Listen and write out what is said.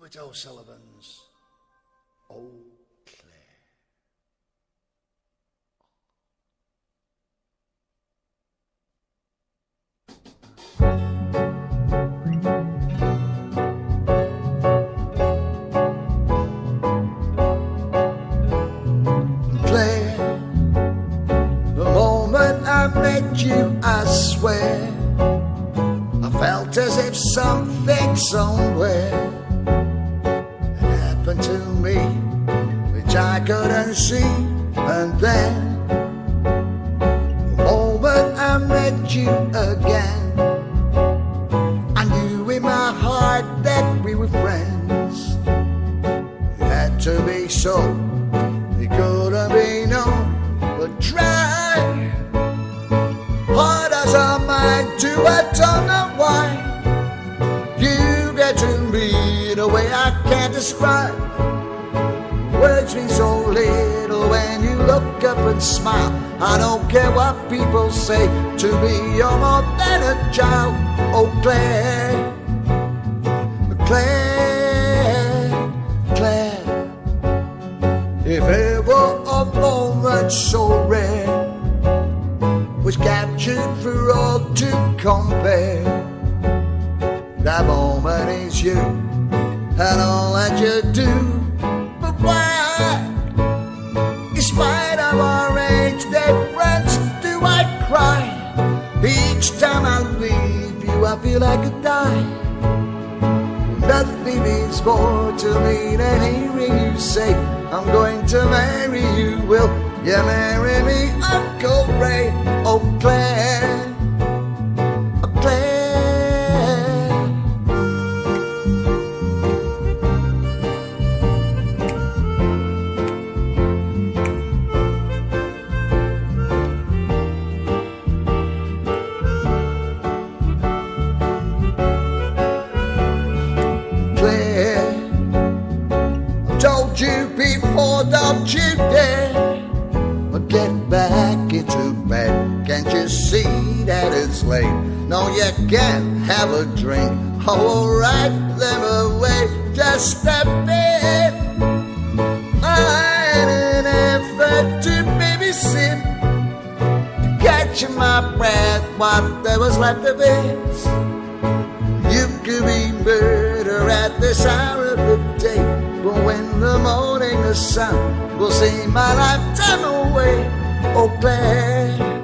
Gilbert O'Sullivan's Oh Clair. Clair, the moment I met you, I swear I felt as if something somewhere had happened to me, which I couldn't see. And then, the moment I met you again, I knew in my heart that we were friends. It had to be so, it couldn't be no, but try hard as I might do, I don't know why you get to me in a way I can't describe. Words mean so little when you look up and smile. I don't care what people say, to me you're more than a child. Oh Clair, Clair, Clair, if ever a moment so rare was captured for all to compare, that moment is you and all that you do. But why, in spite of our age difference, do I cry? Each time I leave you I feel I could die. Nothing means more to me than hearing you say, I'm going to marry you. Will you marry me, Uncle Ray? Oh Clair, oh Clair. Clair, I told you before, don't you dare get back into bed. Can't you see that it's late? No, you can't have a drink. Oh, alright, them away just a bit. I had an effort to babysit, catching my breath, what there was left of it. You could be murder at this hour of the day, but when the morning the sun will see my lifetime away. Oh Clair,